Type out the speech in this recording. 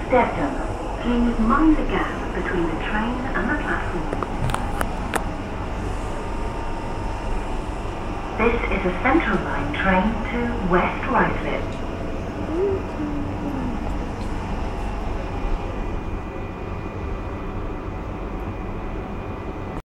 Stepton, please mind the gap between the train and the platform. This is a Central Line train to West Ruislip.